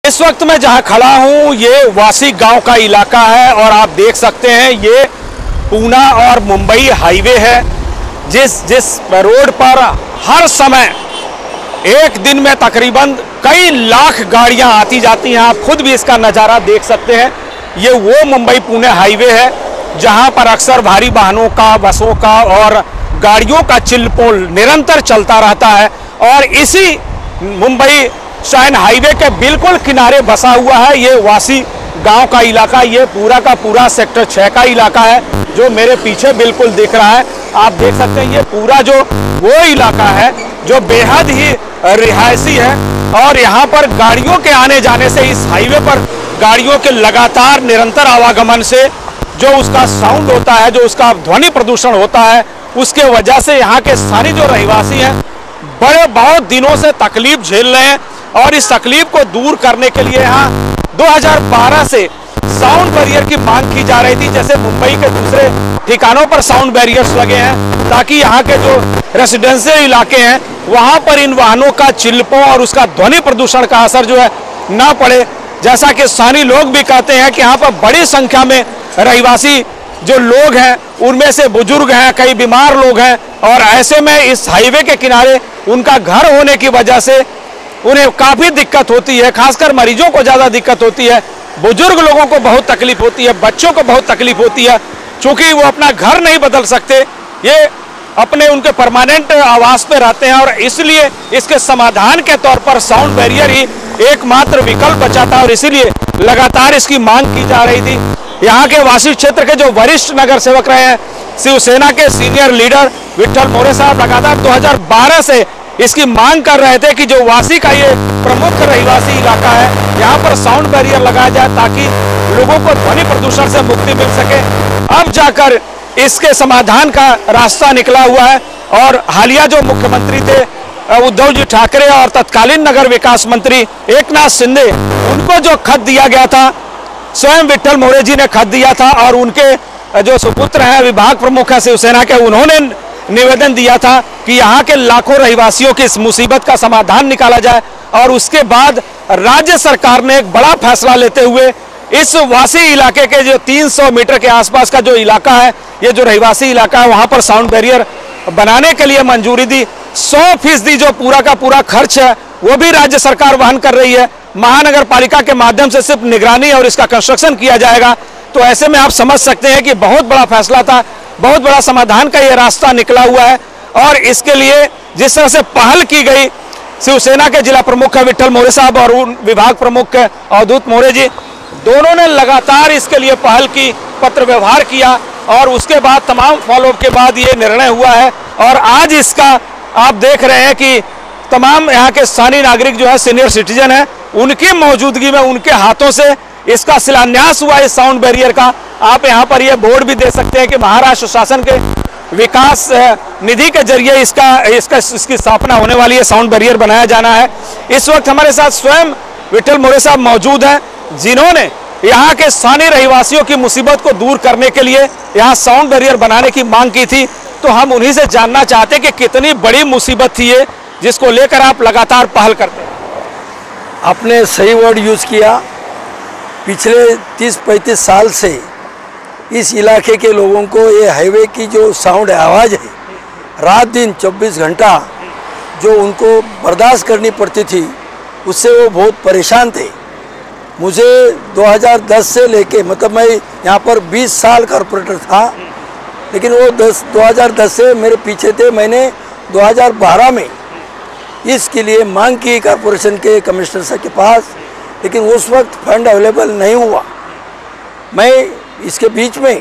इस वक्त मैं जहां खड़ा हूं ये वासी गांव का इलाका है और आप देख सकते हैं ये पूना और मुंबई हाईवे है। जिस रोड पर हर समय एक दिन में तकरीबन कई लाख गाड़ियां आती जाती हैं। आप खुद भी इसका नज़ारा देख सकते हैं। ये वो मुंबई पुणे हाईवे है जहां पर अक्सर भारी वाहनों का, बसों का और गाड़ियों का चिलपोल निरंतर चलता रहता है। और इसी मुंबई शाइन हाईवे के बिल्कुल किनारे बसा हुआ है ये वासी गांव का इलाका। ये पूरा का पूरा सेक्टर 6 का इलाका है जो मेरे पीछे बिल्कुल दिख रहा है। आप देख सकते हैं ये पूरा जो वो इलाका है जो बेहद ही रिहायशी है और यहाँ पर गाड़ियों के आने जाने से, इस हाईवे पर गाड़ियों के लगातार निरंतर आवागमन से जो उसका साउंड होता है, जो उसका ध्वनि प्रदूषण होता है, उसके वजह से यहाँ के स्थानीय जो रहवासी हैं बहुत दिनों से तकलीफ झेल रहे हैं। और इस तकलीफ को दूर करने के लिए यहाँ 2012 से साउंड बैरियर की मांग की जा रही थी। जैसे मुंबई के दूसरे ठिकानों पर साउंड बैरियर्स लगे हैं ताकि यहाँ के जो रेसिडेंशियल इलाके हैं वहाँ पर इन वाहनों का चिल्पों और उसका ध्वनि प्रदूषण का असर जो है ना पड़े। जैसा कि स्थानीय लोग भी कहते हैं कि यहाँ पर बड़ी संख्या में रहवासी जो लोग हैं उनमें से बुजुर्ग हैं, कई बीमार लोग हैं और ऐसे में इस हाईवे के किनारे उनका घर होने की वजह से उन्हें काफ़ी दिक्कत होती है। खासकर मरीजों को ज़्यादा दिक्कत होती है, बुजुर्ग लोगों को बहुत तकलीफ होती है, बच्चों को बहुत तकलीफ होती है। चूँकि वो अपना घर नहीं बदल सकते, ये अपने उनके परमानेंट आवास पे रहते हैं और इसलिए इसके समाधान के तौर पर साउंड बैरियर ही एकमात्र विकल्प बचा था और इसीलिए लगातार इसकी मांग की जा रही थी। यहाँ के वासी क्षेत्र के जो वरिष्ठ नगर सेवक रहे हैं, शिवसेना के सीनियर लीडर विट्ठल मोरे साहब लगातार 2012 से इसकी मांग कर रहे थे कि जो वासी का ये प्रमुख रहवासी इलाका है यहाँ पर साउंड बैरियर लगाया जाए ताकि लोगों को ध्वनि प्रदूषण से मुक्ति मिल सके। अब जाकर इसके समाधान का रास्ता निकला हुआ है और हालिया जो मुख्यमंत्री थे उद्धव जी ठाकरे और तत्कालीन नगर विकास मंत्री एकनाथ शिंदे, उनको जो खत दिया गया था, स्वयं विट्ठल मोरे जी ने खत दिया था और उनके जो सुपुत्र हैं, विभाग प्रमुख है शिवसेना के, उन्होंने निवेदन दिया था कि यहाँ के लाखों रहवासियों की इस मुसीबत का समाधान निकाला जाए। और उसके बाद राज्य सरकार ने एक बड़ा फैसला लेते हुए इस वासी इलाके के जो 300 मीटर के आसपास का जो इलाका है, ये जो रहवासी इलाका है, वहाँ पर साउंड बैरियर बनाने के लिए मंजूरी दी। 100% जो पूरा का पूरा खर्च है वो भी राज्य सरकार वहन कर रही है। महानगर पालिका के माध्यम से सिर्फ निगरानी और इसका कंस्ट्रक्शन किया जाएगा। तो ऐसे में आप समझ सकते हैं कि बहुत बड़ा फैसला था, बहुत बड़ा समाधान का ये रास्ता निकला हुआ है। और इसके लिए जिस तरह से पहल की गई, शिवसेना के जिला प्रमुख है विट्ठल मोरे साहब और विभाग प्रमुख है अवधूत मोरे जी, दोनों ने लगातार इसके लिए पहल की, पत्र व्यवहार किया और उसके बाद तमाम फॉलोअप के बाद ये निर्णय हुआ है। और आज इसका आप देख रहे हैं कि तमाम यहाँ के स्थानीय नागरिक जो है, सीनियर सिटीजन है, उनकी मौजूदगी में उनके हाथों से इसका शिलान्यास हुआ इस साउंड बैरियर का। आप यहाँ पर ये बोर्ड भी दे सकते हैं कि महाराष्ट्र शासन के विकास निधि के जरिए इसकी स्थापना होने वाली है, साउंड बैरियर बनाया जाना है। इस वक्त हमारे साथ स्वयं विट्ठल मोरे साहब मौजूद हैं जिन्होंने यहाँ के स्थानीय रहवासियों की मुसीबत को दूर करने के लिए यहाँ साउंड बैरियर बनाने की मांग की थी। तो हम उन्हीं से जानना चाहते हैं कि कितनी बड़ी मुसीबत थी ये जिसको लेकर आप लगातार पहल करते हैं। आपने सही वर्ड यूज़ किया। पिछले 30-35 साल से इस इलाके के लोगों को ये हाईवे की जो साउंड आवाज़ है, रात दिन 24 घंटा जो उनको बर्दाश्त करनी पड़ती थी, उससे वो बहुत परेशान थे। मुझे 2010 से लेके, मतलब मैं यहाँ पर 20 साल कॉर्पोरेटर था, लेकिन वो 2010 से मेरे पीछे थे। मैंने 2012 में इसके लिए मांग की कॉर्पोरेशन के कमिश्नर साहब के पास, लेकिन उस वक्त फंड अवेलेबल नहीं हुआ। मैं इसके बीच में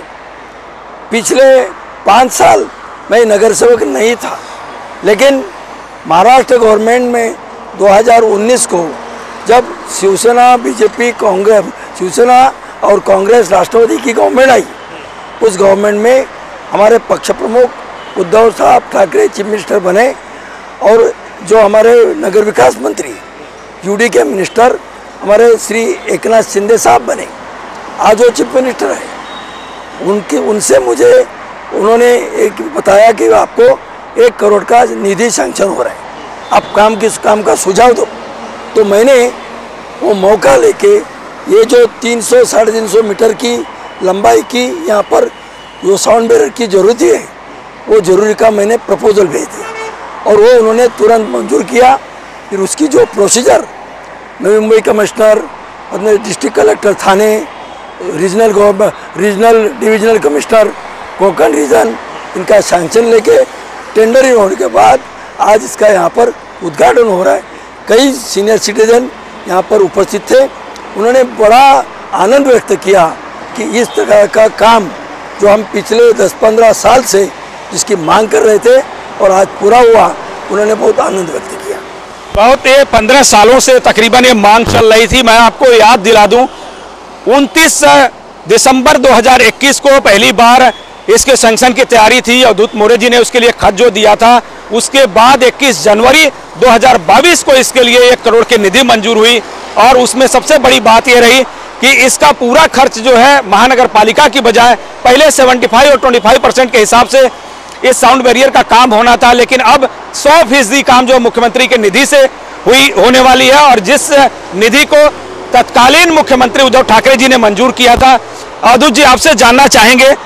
पिछले 5 साल मैं नगर सेवक नहीं था, लेकिन महाराष्ट्र गवर्नमेंट में 2019 को जब शिवसेना, बीजेपी, कांग्रेस, शिवसेना और कांग्रेस राष्ट्रवादी की गवर्नमेंट आई, उस गवर्नमेंट में हमारे पक्ष प्रमुख उद्धव साहब ठाकरे चीफ मिनिस्टर बने और जो हमारे नगर विकास मंत्री, यूडी के मिनिस्टर हमारे श्री एकनाथ शिंदे साहब बने। आज वो चीफ मिनिस्टर है। उनसे मुझे उन्होंने एक बताया कि आपको 1 करोड़ का निधि सैंक्शन हो रहा है, आप काम का सुझाव दो। तो मैंने वो मौका लेके ये जो 300 साढ़े 300 मीटर की लंबाई की यहाँ पर जो साउंड बैरियर की ज़रूरत है, वो ज़रूरी का मैंने प्रपोजल भेज दिया और वो उन्होंने तुरंत मंजूर किया। फिर उसकी जो प्रोसीजर नवी मुंबई कमिश्नर, अपने district collector Thane, regional divisional commissioner Konkan region, इनका सैंक्शन लेके टेंडरिंग होने के बाद आज इसका यहाँ पर उद्घाटन हो रहा है। कई सीनियर सिटीजन यहाँ पर उपस्थित थे, उन्होंने बड़ा आनंद व्यक्त किया कि इस तरह का काम जो हम पिछले 10-15 साल से जिसकी मांग कर रहे थे और आज पूरा हुआ, उन्होंने बहुत आनंद व्यक्त किया। बहुत ये 15 सालों से तकरीबन ये मांग चल रही थी। मैं आपको याद दिला दूं, 29 दिसंबर 2021 को पहली बार इसके सैंक्शन की तैयारी थी। अवधूत मौर्य जी ने उसके लिए खत जो दिया था, उसके बाद 21 जनवरी 2022 को इसके लिए 1 करोड़ की निधि मंजूर हुई और उसमें सबसे बड़ी बात यह रही कि इसका पूरा खर्च जो है महानगर पालिका की बजाय पहले 75 और 25% के हिसाब से इस साउंड बैरियर का काम होना था, लेकिन अब 100% काम जो मुख्यमंत्री के निधि से होने वाली है और जिस निधि को तत्कालीन मुख्यमंत्री उद्धव ठाकरे जी ने मंजूर किया था। अवधूत जी, आपसे जानना चाहेंगे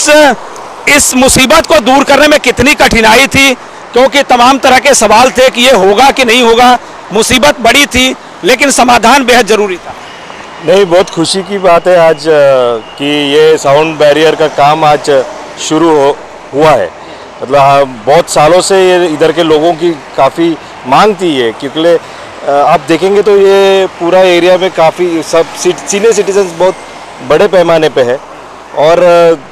इस मुसीबत को दूर करने में कितनी कठिनाई थी, क्योंकि तमाम तरह के सवाल थे कि ये होगा कि नहीं होगा, मुसीबत बड़ी थी लेकिन समाधान बेहद जरूरी था। नहीं, बहुत खुशी की बात है आज कि ये साउंड बैरियर का काम आज शुरू हुआ है। मतलब बहुत सालों से ये इधर के लोगों की काफ़ी मांग थी ये, क्योंकि आप देखेंगे तो ये पूरा एरिया में काफ़ी सब सीनियर सिटीजन्स बहुत बड़े पैमाने पे है और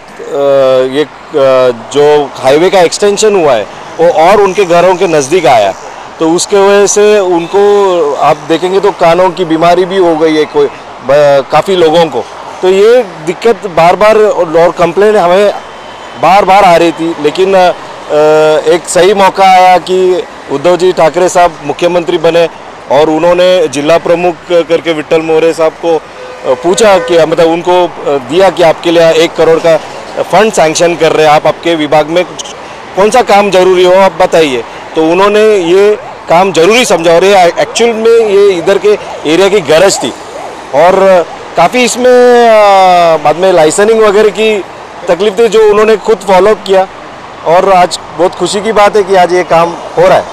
ये जो हाईवे का एक्सटेंशन हुआ है वो और उनके घरों के नज़दीक आया, तो उसके वजह से उनको आप देखेंगे तो कानों की बीमारी भी हो गई है काफ़ी लोगों को। तो ये दिक्कत बार बार और कंप्लेंट हमें बार बार आ रही थी, लेकिन एक सही मौका आया कि उद्धव जी ठाकरे साहब मुख्यमंत्री बने और उन्होंने जिला प्रमुख करके विट्ठल मोरे साहब को पूछा कि मतलब उनको दिया कि आपके लिए 1 करोड़ का फंड सैंक्शन कर रहे हैं, आप आपके विभाग में कौन सा काम जरूरी हो आप बताइए। तो उन्होंने ये काम जरूरी समझा और ये एक्चुअल में ये इधर के एरिया की गरज थी और काफ़ी इसमें बाद में लाइसेंसिंग वगैरह की तकलीफ थी जो उन्होंने खुद फॉलोअप किया और आज बहुत खुशी की बात है कि आज ये काम हो रहा है।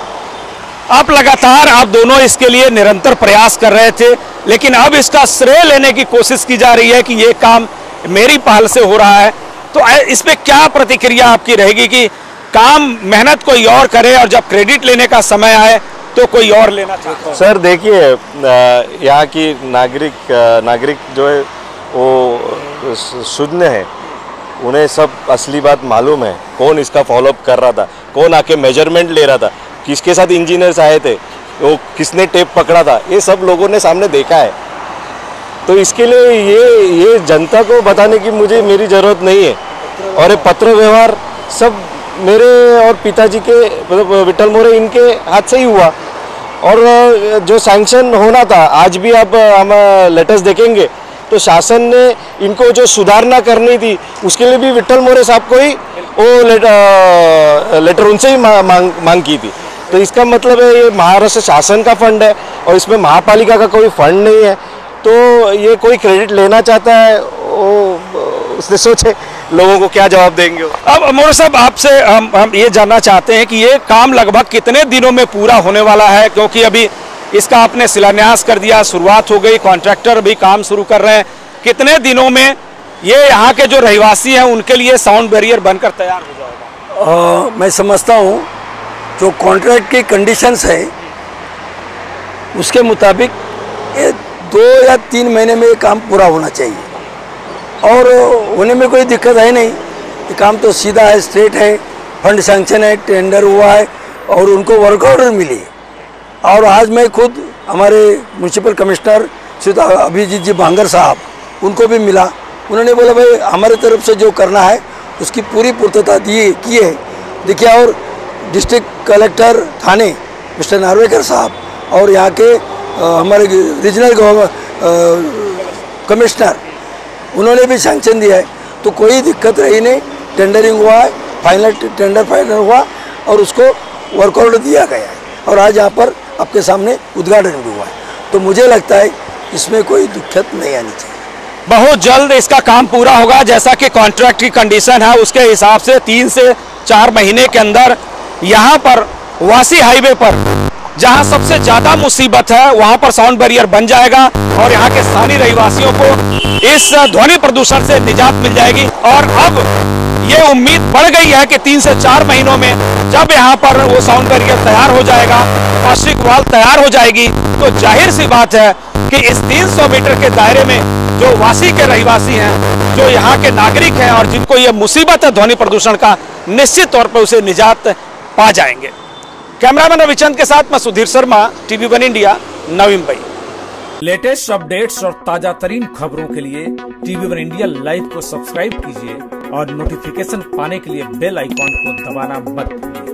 आप दोनों इसके लिए निरंतर प्रयास कर रहे थे, लेकिन अब इसका श्रेय लेने की कोशिश की जा रही है कि ये काम मेरी पहल से हो रहा है। तो इस पे क्या प्रतिक्रिया आपकी रहेगी कि काम मेहनत कोई और करे और जब क्रेडिट लेने का समय आए तो कोई और लेना चाहता है? सर देखिए, यहाँ की नागरिक जो है वो शून्य है, उन्हें सब असली बात मालूम है, कौन इसका फॉलोअप कर रहा था, कौन आके मेजरमेंट ले रहा था, किसके साथ इंजीनियर्स आए थे, वो किसने टेप पकड़ा था, ये सब लोगों ने सामने देखा है। तो इसके लिए ये जनता को बताने की मेरी ज़रूरत नहीं है और ये पत्र व्यवहार सब मेरे और पिताजी के मतलब विट्ठल मोरे इनके हाथ से ही हुआ और जो सैंक्शन होना था आज भी आप हम लेटर्स देखेंगे तो शासन ने इनको जो सुधारना करनी थी उसके लिए भी विट्ठल मोरे साहब को ही वो लेटर उनसे ही मांग की थी। तो इसका मतलब है ये महाराष्ट्र शासन का फंड है और इसमें महापालिका का कोई फंड नहीं है। तो ये कोई क्रेडिट लेना चाहता है वो उसने सोचे लोगों को क्या जवाब देंगे। अब मोरे साहब आपसे हम ये जानना चाहते हैं कि ये काम लगभग कितने दिनों में पूरा होने वाला है, क्योंकि अभी इसका आपने शिलान्यास कर दिया, शुरुआत हो गई, कॉन्ट्रैक्टर भी काम शुरू कर रहे हैं। कितने दिनों में ये यहाँ के जो रहवासी हैं उनके लिए साउंड बैरियर बनकर तैयार हो जाएगा? मैं समझता हूँ जो कॉन्ट्रैक्ट की कंडीशंस है उसके मुताबिक ये 2 या 3 महीने में ये काम पूरा होना चाहिए और होने में कोई दिक्कत है नहीं। ये काम तो सीधा है, स्ट्रेट है, फंड सैंक्शन है, टेंडर हुआ है और उनको वर्क ऑर्डर मिली है। और आज मैं खुद हमारे म्यूनसिपल कमिश्नर श्री अभिजीत जी भांगर साहब उनको भी मिला, उन्होंने बोला भाई हमारे तरफ से जो करना है उसकी पूरी पूर्तता की है। देखिए, और district collector Thane mister Narvekar साहब और यहाँ के हमारे रीजनल कमिश्नर उन्होंने भी सैंक्शन दिया है, तो कोई दिक्कत रही नहीं। टेंडरिंग हुआ है, टेंडर फाइनल हुआ और उसको वर्क ऑर्डर दिया गया है और आज यहाँ पर आपके सामने उद्घाटन भी हुआ है। तो मुझे लगता है इसमें कोई दिक्कत नहीं आनी चाहिए। बहुत जल्द इसका काम पूरा होगा। जैसा कि कॉन्ट्रैक्ट की कंडीशन है उसके हिसाब से 3 से 4 महीने के अंदर यहाँ पर वासी हाईवे पर जहाँ सबसे ज्यादा मुसीबत है वहाँ पर साउंड बैरियर बन जाएगा और यहाँ के स्थानीय रहवासियों को इस ध्वनि प्रदूषण से निजात मिल जाएगी। और अब ये उम्मीद बढ़ गई है कि 3 से 4 महीनों में जब यहाँ पर वो साउंड बैरियर तैयार हो जाएगा, प्लास्टिक वॉल तैयार हो जाएगी, तो जाहिर सी बात है कि इस 300 मीटर के दायरे में जो वासी के रहवासी हैं, जो यहाँ के नागरिक हैं और जिनको ये मुसीबत है ध्वनि प्रदूषण का, निश्चित तौर पर उसे निजात पा जाएंगे। कैमरामैन रविचंद के साथ मैं Sudhir Sharma, TV1 India, Navi Mumbai. Latest updates और ताजा तरीन खबरों के लिए TV1 इंडिया लाइव को सब्सक्राइब कीजिए और नोटिफिकेशन पाने के लिए बेल आइकॉन को दबाना मत भूलिए।